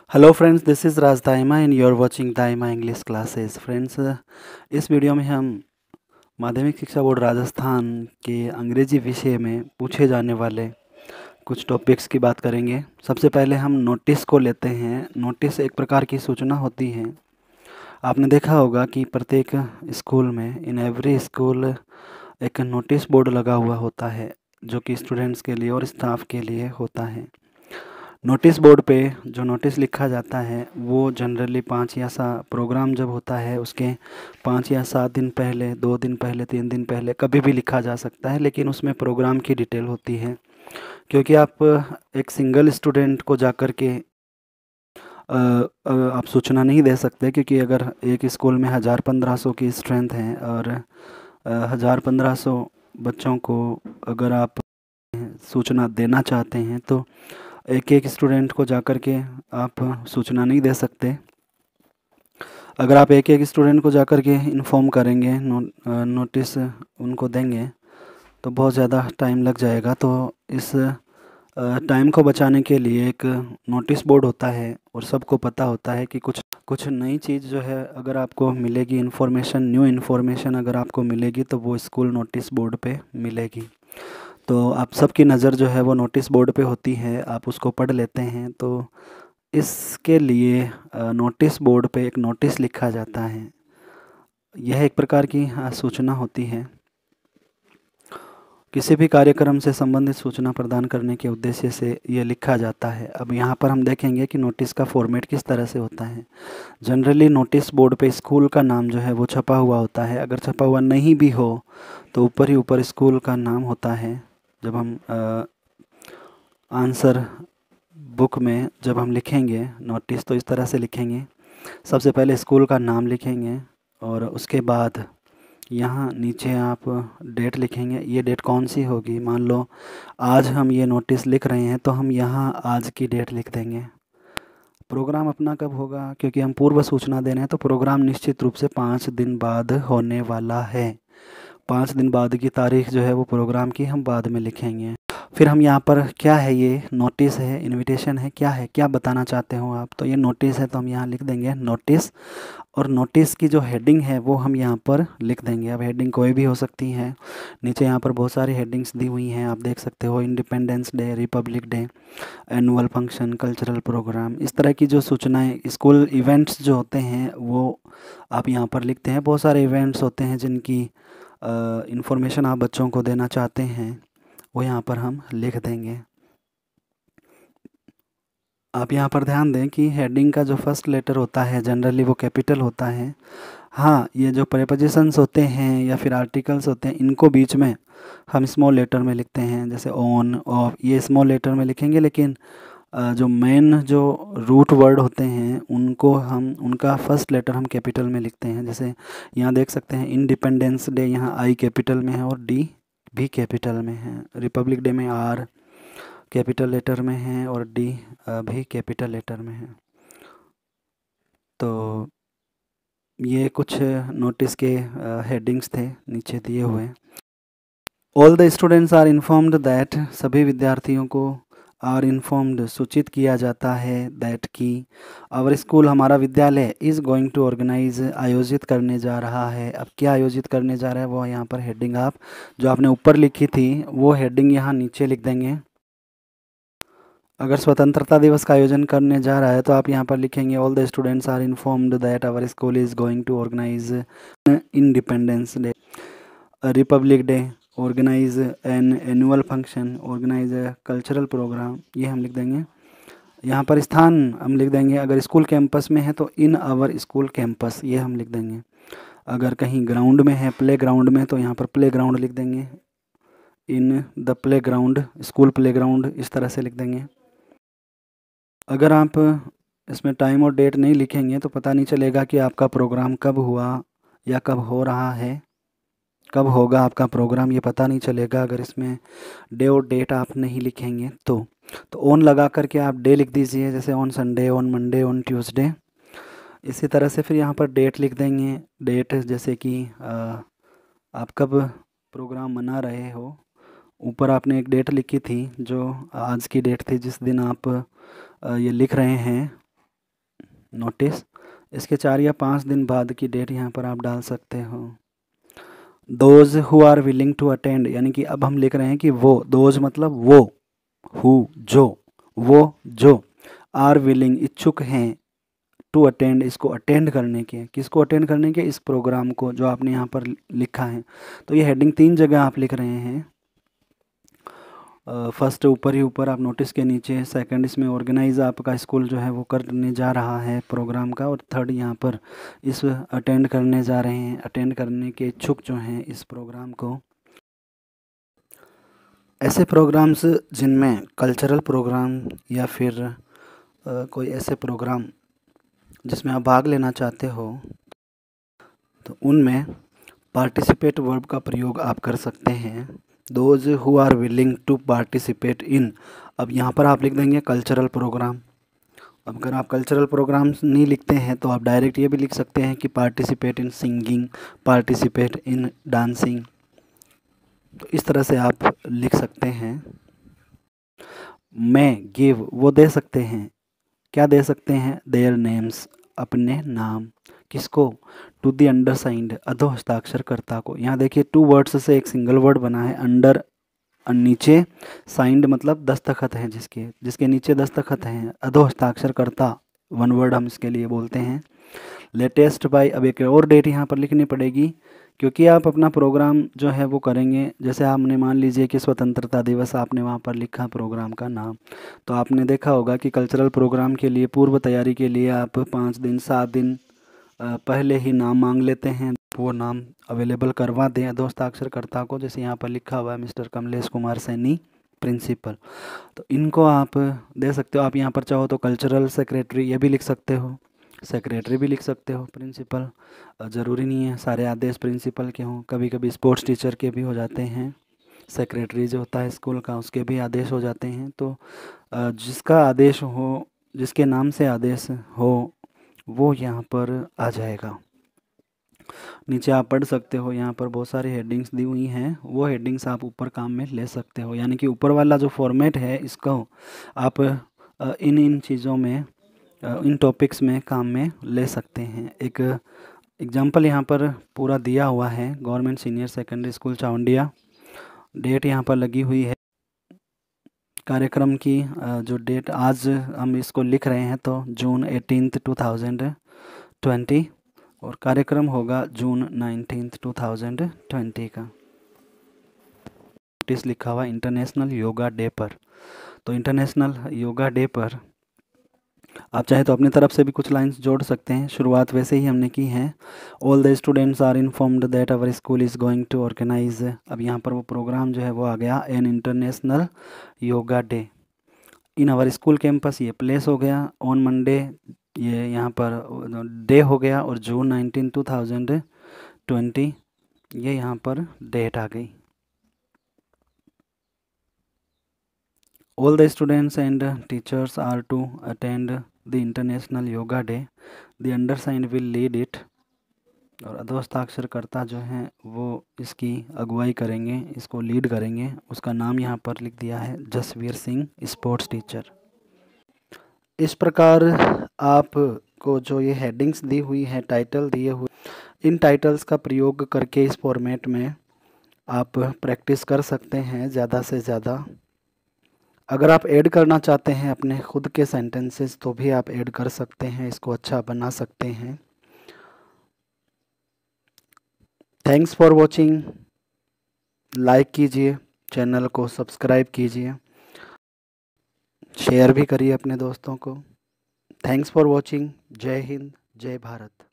Hello friends, this is Raj Daima and you are watching Daima English classes. Friends, इस video में हम माध्यमिक शिक्षा बोर्ड राजस्थान के अंग्रेजी विषय में पूछे जाने वाले कुछ टॉपिक्स की बात करेंगे। सबसे पहले हम नोटिस को लेते हैं। नोटिस एक प्रकार की सूचना होती है। आपने देखा होगा कि प्रत्येक स्कूल में, इन एवरी स्कूल, एक नोटिस बोर्ड लगा हुआ होता है जो कि स्टूडेंट्स के लिए और स्टाफ के लिए होता है। नोटिस बोर्ड पे जो नोटिस लिखा जाता है वो जनरली 5 या 7 प्रोग्राम जब होता है उसके 5 या 7 दिन पहले, 2 दिन पहले, 3 दिन पहले कभी भी लिखा जा सकता है, लेकिन उसमें प्रोग्राम की डिटेल होती है। क्योंकि आप एक सिंगल स्टूडेंट को जाकर के आप सूचना नहीं दे सकते, क्योंकि अगर एक स्कूल में 1000-1500 की स्ट्रेंथ है और 1000-1500 बच्चों को अगर आप सूचना देना चाहते हैं तो एक एक स्टूडेंट को जाकर के आप सूचना नहीं दे सकते। अगर आप एक एक स्टूडेंट को जाकर के इन्फॉर्म करेंगे, नोटिस उनको देंगे, तो बहुत ज़्यादा टाइम लग जाएगा। तो इस टाइम को बचाने के लिए एक नोटिस बोर्ड होता है और सबको पता होता है कि कुछ कुछ नई चीज़ जो है अगर आपको मिलेगी, इन्फॉर्मेशन, न्यू इन्फॉर्मेशन अगर आपको मिलेगी तो वो स्कूल नोटिस बोर्ड पे मिलेगी। तो आप सबकी नज़र जो है वो नोटिस बोर्ड पे होती है, आप उसको पढ़ लेते हैं। तो इसके लिए नोटिस बोर्ड पे एक नोटिस लिखा जाता है। यह एक प्रकार की सूचना होती है। किसी भी कार्यक्रम से संबंधित सूचना प्रदान करने के उद्देश्य से यह लिखा जाता है। अब यहाँ पर हम देखेंगे कि नोटिस का फॉर्मेट किस तरह से होता है। जनरली नोटिस बोर्ड पे स्कूल का नाम जो है वो छपा हुआ होता है। अगर छपा हुआ नहीं भी हो तो ऊपर ही ऊपर स्कूल का नाम होता है। जब हम आंसर बुक में जब हम लिखेंगे नोटिस तो इस तरह से लिखेंगे। सबसे पहले स्कूल का नाम लिखेंगे और उसके बाद यहाँ नीचे आप डेट लिखेंगे। ये डेट कौन सी होगी, मान लो आज हम ये नोटिस लिख रहे हैं तो हम यहाँ आज की डेट लिख देंगे। प्रोग्राम अपना कब होगा, क्योंकि हम पूर्व सूचना दे रहे हैं तो प्रोग्राम निश्चित रूप से 5 दिन बाद होने वाला है। 5 दिन बाद की तारीख जो है वो प्रोग्राम की हम बाद में लिखेंगे। फिर हम यहाँ पर क्या है, ये नोटिस है, इनविटेशन है, क्या है, क्या बताना चाहते हो आप, तो ये नोटिस है तो हम यहाँ लिख देंगे नोटिस। और नोटिस की जो हेडिंग है वो हम यहाँ पर लिख देंगे। अब हेडिंग कोई भी हो सकती है। नीचे यहाँ पर बहुत सारी हेडिंग्स दी हुई हैं, आप देख सकते हो। Independence day, republic day, annual function, cultural programme, इस तरह की जो सूचनाएं, स्कूल इवेंट्स जो होते हैं वो आप यहाँ पर लिखते हैं। बहुत सारे इवेंट्स होते हैं जिनकी इंफॉर्मेशन आप बच्चों को देना चाहते हैं, वो यहाँ पर हम लिख देंगे। आप यहाँ पर ध्यान दें कि हेडिंग का जो फर्स्ट लेटर होता है जनरली वो कैपिटल होता है। हाँ, ये जो प्रेपोजिशंस होते हैं या फिर आर्टिकल्स होते हैं इनको बीच में हम स्मॉल लेटर में लिखते हैं, जैसे ऑन, ऑफ, ये स्मॉल लेटर में लिखेंगे। लेकिन जो मेन जो रूट वर्ड होते हैं उनको हम, उनका फर्स्ट लेटर हम कैपिटल में लिखते हैं। जैसे यहाँ देख सकते हैं इंडिपेंडेंस डे, यहाँ आई कैपिटल में है और डी भी कैपिटल में है। रिपब्लिक डे में आर कैपिटल लेटर में है और डी भी कैपिटल लेटर में है। तो ये कुछ नोटिस के हेडिंग्स थे नीचे दिए हुए। All the students are informed that, सभी विद्यार्थियों को आर इन्फॉर्म्ड सूचित किया जाता है दैट कि आवर स्कूल, हमारा विद्यालय, इज़ गोइंग टू ऑर्गेनाइज, आयोजित करने जा रहा है। अब क्या आयोजित करने जा रहा है वो यहाँ पर हेडिंग आप जो आपने ऊपर लिखी थी वो हेडिंग यहाँ नीचे लिख देंगे। अगर स्वतंत्रता दिवस का आयोजन करने जा रहा है तो आप यहाँ पर लिखेंगे all the students are informed that our school is going to organise independence day, republic day, organise an annual function, organise cultural programme, ये हम लिख देंगे। यहाँ पर स्थान हम लिख देंगे, अगर स्कूल कैंपस में है तो इन आवर स्कूल कैंपस, ये हम लिख देंगे। अगर कहीं ग्राउंड में है, प्ले ग्राउंड में, तो यहाँ पर प्ले ग्राउंड लिख देंगे, in the playground, school playground, इस तरह से लिख देंगे। अगर आप इसमें टाइम और डेट नहीं लिखेंगे तो पता नहीं चलेगा कि आपका प्रोग्राम कब हुआ या कब हो रहा है, कब होगा आपका प्रोग्राम, ये पता नहीं चलेगा अगर इसमें डे और डेट आप नहीं लिखेंगे तो ऑन लगा करके आप डे लिख दीजिए, जैसे on Sunday, on Monday, on Tuesday. इसी तरह से फिर यहाँ पर डेट लिख देंगे। डेट जैसे कि आप कब प्रोग्राम मना रहे हो। ऊपर आपने एक डेट लिखी थी जो आज की डेट थी जिस दिन आप ये लिख रहे हैं नोटिस। इसके 4 या 5 दिन बाद की डेट यहाँ पर आप डाल सकते हो। Those who are willing to attend, यानी कि अब हम लिख रहे हैं कि वो, दोज मतलब वो, हु जो, वो जो, आर विलिंग इच्छुक हैं, टू अटेंड इसको अटेंड करने के, किसको अटेंड करने के, इस प्रोग्राम को जो आपने यहाँ पर लिखा है। तो ये हेडिंग 3 जगह आप लिख रहे हैं। फर्स्ट ऊपर ही ऊपर आप नोटिस के नीचे, सेकंड इसमें ऑर्गेनाइज आपका स्कूल जो है वो करने जा रहा है प्रोग्राम का, और थर्ड यहाँ पर इस अटेंड करने जा रहे हैं, अटेंड करने के इच्छुक जो हैं इस प्रोग्राम को। ऐसे प्रोग्राम्स जिनमें कल्चरल प्रोग्राम या फिर कोई ऐसे प्रोग्राम जिसमें आप भाग लेना चाहते हो, तो उनमें पार्टिसिपेट वर्ब का प्रयोग आप कर सकते हैं। Those who are willing to participate in, अब यहाँ पर आप लिख देंगे कल्चरल प्रोग्राम। अब अगर आप कल्चरल प्रोग्राम्स नहीं लिखते हैं तो आप डायरेक्ट ये भी लिख सकते हैं कि participate in singing, participate in dancing. तो इस तरह से आप लिख सकते हैं। मैं गिव, वो दे सकते हैं, क्या दे सकते हैं, देयर नेम्स, अपने नाम, किसको, टू दी अंडरसाइंड, अधो हस्ताक्षरकर्ता को। यहाँ देखिए 2 वर्ड्स से एक सिंगल वर्ड बना है, अंडर नीचे, साइंड मतलब दस्तखत है, जिसके जिसके नीचे दस्तखत हैं, अधो हस्ताक्षरकर्ता 1 वर्ड हम इसके लिए बोलते हैं। लेटेस्ट बाय, अब एक और डेट यहाँ पर लिखनी पड़ेगी, क्योंकि आप अपना प्रोग्राम जो है वो करेंगे। जैसे आपने मान लीजिए कि स्वतंत्रता दिवस आपने वहाँ पर लिखा प्रोग्राम का नाम, तो आपने देखा होगा कि कल्चरल प्रोग्राम के लिए पूर्व तैयारी के लिए आप 5 दिन 7 दिन पहले ही नाम मांग लेते हैं, वो नाम अवेलेबल करवा दें अधो हस्ताक्षरकर्ता को। जैसे यहाँ पर लिखा हुआ है मिस्टर कमलेश कुमार सैनी प्रिंसिपल, तो इनको आप दे सकते हो। आप यहाँ पर चाहो तो कल्चरल सेक्रेटरी ये भी लिख सकते हो, सेक्रेटरी भी लिख सकते हो, प्रिंसिपल ज़रूरी नहीं है सारे आदेश प्रिंसिपल के हों, कभी कभी स्पोर्ट्स टीचर के भी हो जाते हैं, सेक्रेटरी जो होता है स्कूल का उसके भी आदेश हो जाते हैं। तो जिसका आदेश हो, जिसके नाम से आदेश हो, वो यहाँ पर आ जाएगा। नीचे आप पढ़ सकते हो, यहाँ पर बहुत सारी हेडिंग्स दी हुई हैं, वो हेडिंग्स आप ऊपर काम में ले सकते हो। यानी कि ऊपर वाला जो फॉर्मेट है इसको आप इन इन चीज़ों में, इन टॉपिक्स में काम में ले सकते हैं। एक एग्जांपल यहाँ पर पूरा दिया हुआ है, government senior secondary school Chawandiya, date यहाँ पर लगी हुई है कार्यक्रम की। जो डेट आज हम इसको लिख रहे हैं तो जून 18, 2020, और कार्यक्रम होगा जून 19, 2020 का। नोटिस लिखा हुआ इंटरनेशनल योगा डे पर, तो इंटरनेशनल योगा डे पर आप चाहे तो अपनी तरफ से भी कुछ लाइंस जोड़ सकते हैं, शुरुआत वैसे ही हमने की है। All the students are informed that our school is going to organise, अब यहाँ पर वो प्रोग्राम जो है वो आ गया, an international yoga day in our school campus, ये प्लेस हो गया, ऑन मंडे ये यहाँ पर डे हो गया, और जून 19, 2020 ये यहाँ पर डेट आ गई। All the students and teachers are to attend the International Yoga Day. The undersigned will lead it. और अधो हस्ताक्षरकर्ता जो हैं वो इसकी अगुवाई करेंगे, इसको लीड करेंगे। उसका नाम यहाँ पर लिख दिया है जसवीर सिंह, स्पोर्ट्स टीचर। इस प्रकार आपको जो ये हेडिंग्स दी हुई है, टाइटल दिए हुए, इन टाइटल्स का प्रयोग करके इस फॉर्मेट में आप प्रैक्टिस कर सकते हैं ज़्यादा से ज़्यादा। अगर आप ऐड करना चाहते हैं अपने खुद के सेंटेंसेस तो भी आप ऐड कर सकते हैं, इसको अच्छा बना सकते हैं। Thanks for watching. लाइक कीजिए, चैनल को सब्सक्राइब कीजिए, शेयर भी करिए अपने दोस्तों को। Thanks for watching. जय हिंद, जय भारत।